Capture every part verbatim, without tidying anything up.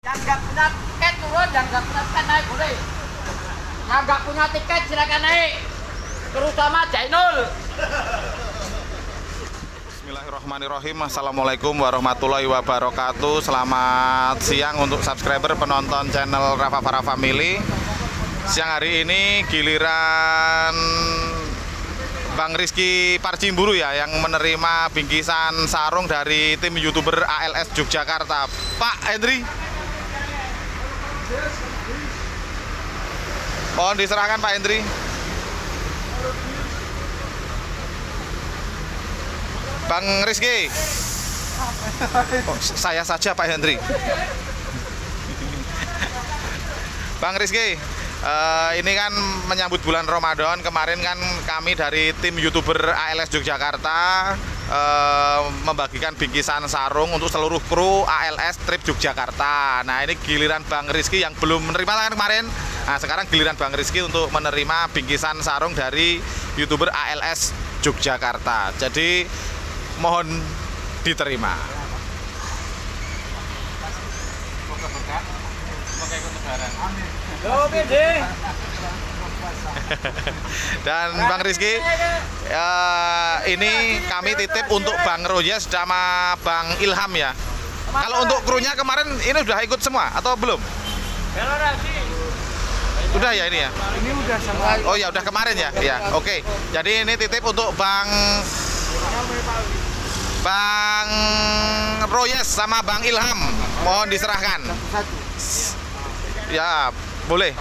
Yang nggak punya tiket turun, yang nggak punya tiket naik boleh. Yang nggak punya tiket silakan naik. Terutama Jainul. Bismillahirrahmanirrahim. Assalamualaikum warahmatullahi wabarakatuh. Selamat siang untuk subscriber penonton channel Rafa Farah Family. Siang hari ini giliran Bang Rizky Parcimburu ya yang menerima bingkisan sarung dari tim YouTuber A L S Yogyakarta. Pak Hendri, mohon diserahkan Pak Hendri. Bang Rizky, oh, saya saja Pak Hendri. Bang Rizky, uh, ini kan menyambut bulan Ramadan. Kemarin kan kami dari tim YouTuber A L S Yogyakarta uh, membagikan bingkisan sarung untuk seluruh kru A L S Trip Yogyakarta. Nah, ini giliran Bang Rizky yang belum menerima kan kemarin. Nah, sekarang giliran Bang Rizky untuk menerima bingkisan sarung dari YouTuber A L S Yogyakarta. Jadi mohon diterima. Dan Bang Rizky, uh, ini kami titip untuk Bang Royes sama Bang Ilham ya. Kalau untuk krunya kemarin ini udah ikut semua atau belum? Udah ya ini ya. Ini udah sama. Oh ya udah kemarin ya. Ya oke. Jadi ini titip untuk Bang Bang Royes sama Bang Ilham. Mohon diserahkan. Ya boleh.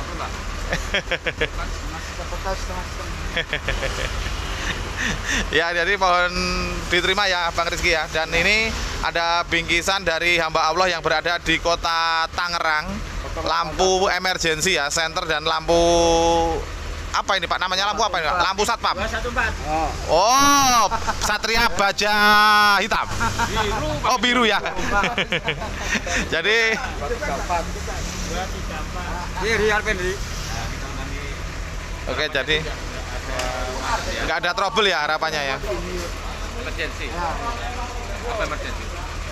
Ya jadi mohon diterima ya Bang Rizky ya. Dan ini ada bingkisan dari hamba Allah yang berada di kota Tangerang. Lampu emergency ya, senter dan lampu apa ini Pak, namanya lampu apa ini Pak? Lampu satpam. Oh, Satria Baja Hitam. Oh biru ya. Jadi oke, jadi nggak ada trouble ya harapannya ya. Emergency. Apa emergency?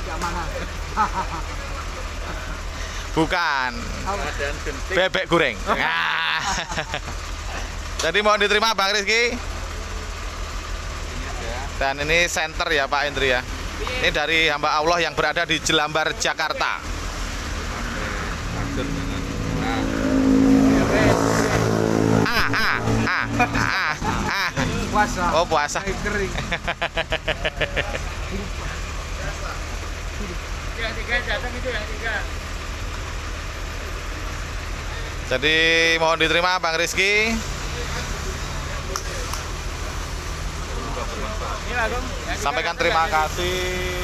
Bukan. Bebek goreng. Nah. Jadi mohon diterima Bang Rizky. Dan ini center ya Pak Hendri ya. Ini dari hamba Allah yang berada di Jelambar, Jakarta. Ah, ah, ah, ah, ah. Puasa. Oh puasa. Kering. Jadi mohon diterima Bang Rizky. Sampaikan terima kasih.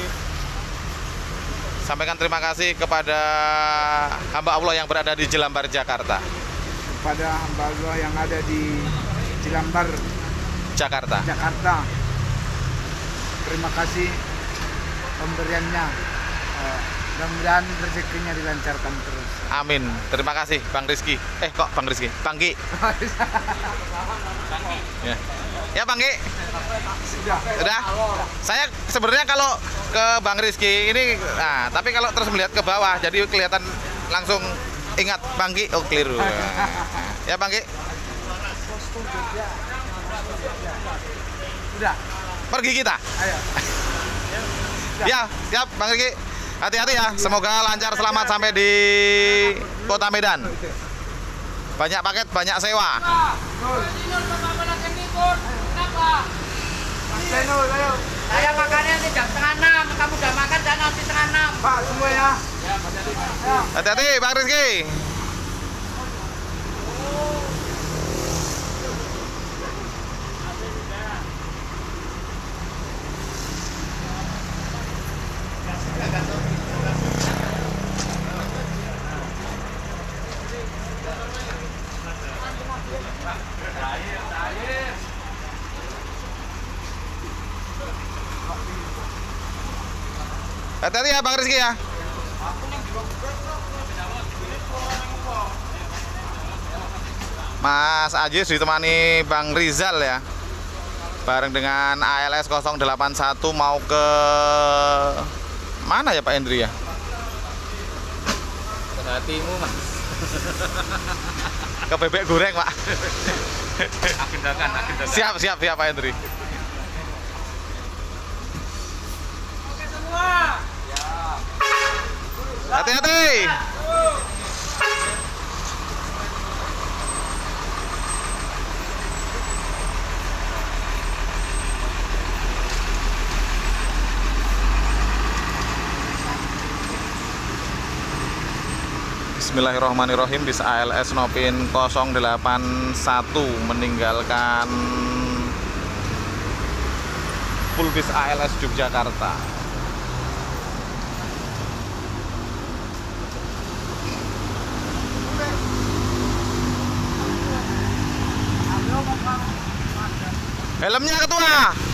Sampaikan terima kasih kepada hamba Allah yang berada di Jelambar, Jakarta. Kepada hamba Allah yang ada di Jelambar, Jakarta. Jakarta. Terima kasih pemberiannya. Eh, Mudah-mudahan rezekinya dilancarkan terus. Amin. Terima kasih Bang Rizky. Eh kok Bang Rizky? Bang Ki. Ya. Ya Bang Ki. Sudah. Sudah. Saya sebenarnya kalau ke Bang Rizky ini, nah tapi kalau terus melihat ke bawah, jadi kelihatan langsung ingat Bang Ki. Oh keliru. Ya Bang Ki. Sudah. Pergi kita. Ayo. Ya, siap Bang Rizky. Hati-hati ya. Semoga lancar selamat sampai di Kota Medan. Banyak paket, banyak sewa. Saya makannya nanti jam setengah enam. Kamu udah makan dan nanti setengah enam. Pak semua ya. Hati-hati Bang Rizky. Hati-hati ya Bang Rizky ya. Mas Ajis ditemani Bang Rizal ya. bareng dengan A L S nol delapan satu mau ke mana ya Pak Hendri ya? Hatimu mas. Ke bebek goreng Pak. Agendakan, agendakan. Siap, siap, siap Pak Hendri. Hati-hati. Bismillahirrahmanirrahim. Bis A L S Nopin nol delapan satu meninggalkan Pulbis A L S Yogyakarta. Helmnya ketua.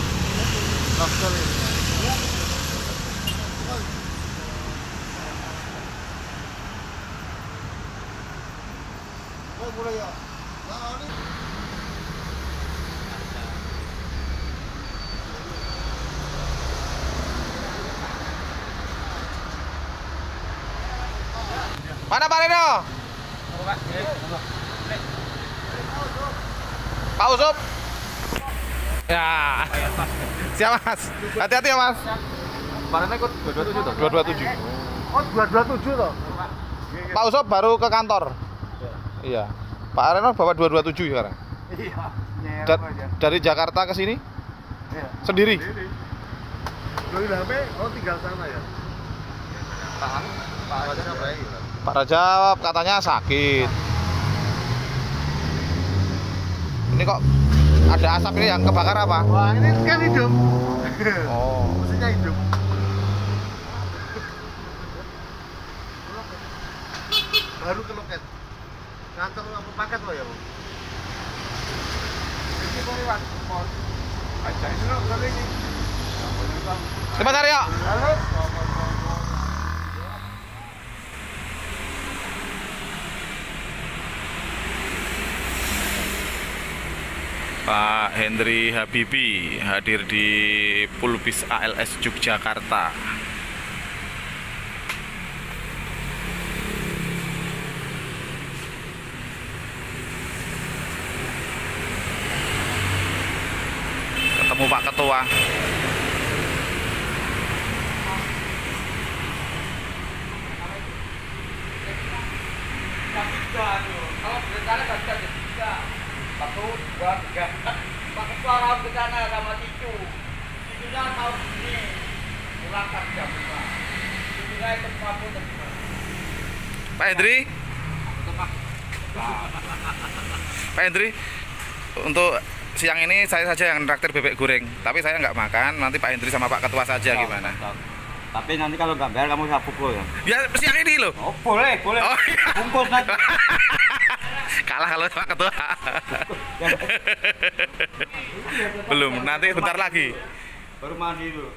Mana Pak Reno? Pak Usup. Ya. Siap Mas. Hati-hati ya Mas. Kemarin ikut dua dua tujuh toh? dua dua tujuh. Oh, dua dua tujuh toh. Pak Usup baru ke kantor. Iya. Pak Reno bawa dua dua tujuh sekarang. Iya. Nyerap Da- aja. dari Jakarta ke sini Iya. sendiri. Dari H P, oh tinggal sana ya. Tahan. Pak Raja apa ya? Pak Raja katanya sakit. Ini kok ada asap ini yang kebakar apa? Wah, ini kan hidup. Oh. Mesinnya hidup. Baru ke loket. Ngantar apa paket lo ya, Bu? Ini mau lewat. Aja ini lo kali ini. Sebentar ya. Halo. Pak Hendri Habibi hadir di Pulbis A L S Yogyakarta. Ketemu Pak Ketua. Kalau berencana nggak bisa jadi tiga. Satu, dua, tiga. Pak Ketua harus ke sana sama Cicu. Cicunya tahu sini. Pulangkan jam lima. Cicunya ikut mampu dan Pak Hendri, Pak Hendri, untuk siang ini saya saja yang traktir bebek goreng, tapi saya nggak makan. Nanti Pak Hendri sama Pak Ketua saja gimana? Tapi nanti kalau nggak bayar kamu saya pukul ya. Ya siang ini loh. Oh boleh, boleh. Oh, iya. Bungkus nanti. Kalah kalau Pak Ketua. Belum, nanti bentar lagi. Baru mandi dulu.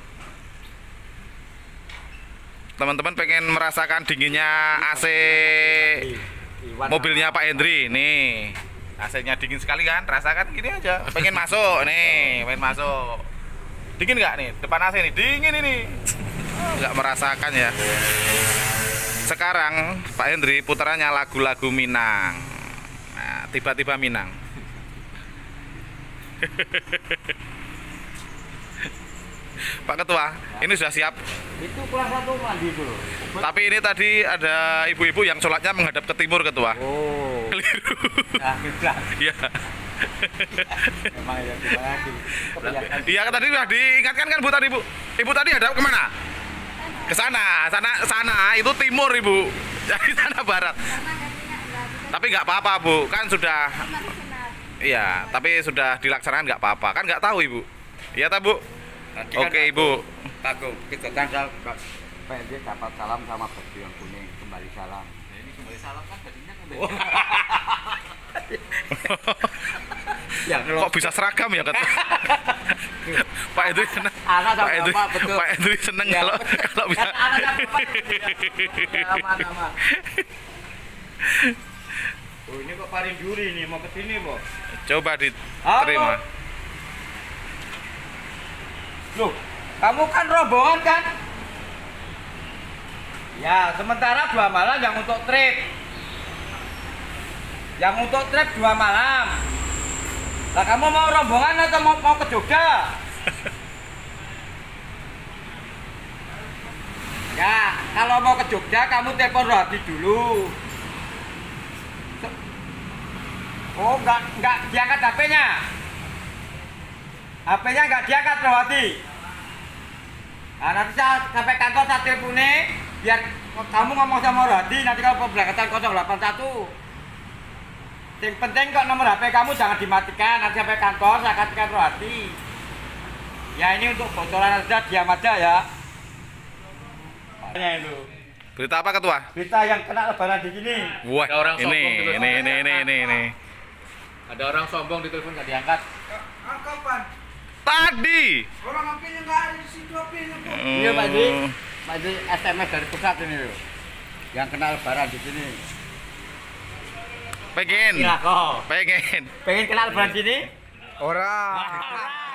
Teman-teman pengen merasakan dinginnya A C mobilnya Pak Hendri. Nih, A C-nya dingin sekali kan? Rasakan gini aja. Pengen masuk nih, pengen masuk. Dingin nggak nih? Depan A C nih, dingin ini. Nggak merasakan ya. Sekarang Pak Hendri putarannya lagu-lagu Minang. Nah, tiba-tiba Minang. Pak Ketua, ini sudah siap. Itu kelas satu mandi dulu. Tapi ini tadi ada ibu-ibu yang sholatnya menghadap ke timur, Ketua. Oh. Keliru. Nah, kiblat. Iya. Memang ya gimana lagi. Kebanyakan. Iya, tadi sudah diingatkan kan Bu tadi, Bu. Ibu tadi hadap kemana? Ke sana, sana, sana itu timur, Ibu. Jadi sana barat. Tapi nggak apa-apa, Bu. Kan sudah. Iya, tapi sudah dilaksanakan nggak apa-apa. Kan nggak tahu, Ibu. Iya, tak, Bu? Oke, Ibu. Takut. Kita kan P N D dapat salam sama baju yang kuning, kembali salam. Ini kembali salam kan bajunya kembali. Ya, Kok bisa seragam ya, Ketua? Pak Hendri seneng. Anak sama Pak Hendri, bapak, betul. Pak Hendri seneng Ya. kalau kalau bisa. Kan anak sama bapak. Ya, aman-aman. Oh, ini kok Parinduri nih mau ke sini, Bu. Coba diterima. Loh, kamu kan rombongan kan? Ya, sementara dua malam yang untuk trip. Yang untuk trip dua malam. Lah kamu mau rombongan atau mau, mau ke Jogja? Ya, kalau mau ke Jogja kamu telepon Rohadi dulu. Oh, enggak enggak diangkat H P-nya. H P-nya enggak diangkat Rohadi. Nah, nanti saya sampai kantor saya teleponin biar kamu ngomong sama Rohadi nanti kalau pemberangkatan nol delapan satu. Yang penting kok nomor H P kamu jangan dimatikan, nanti sampai kantor saya kasihkan Rohadi. Ya ini untuk bocoran aja, diam aja ya. Itu. Berita apa ketua? Berita yang kena lebaran di sini. Wah, Ada orang ini, sombong gitu. ini, ini, ini, ini, ini. Ada orang sombong di telepon nggak diangkat. Ah, kapan? Tadi. Orang apinya nggak ada di situ apinya. Hmm. Iya Pak Ji, Pak Ji S M S dari pusat ini loh. Yang kena lebaran di sini. Pengen. Iya kok. Pengen. Pengen kena lebaran di sini? Orang. Ah.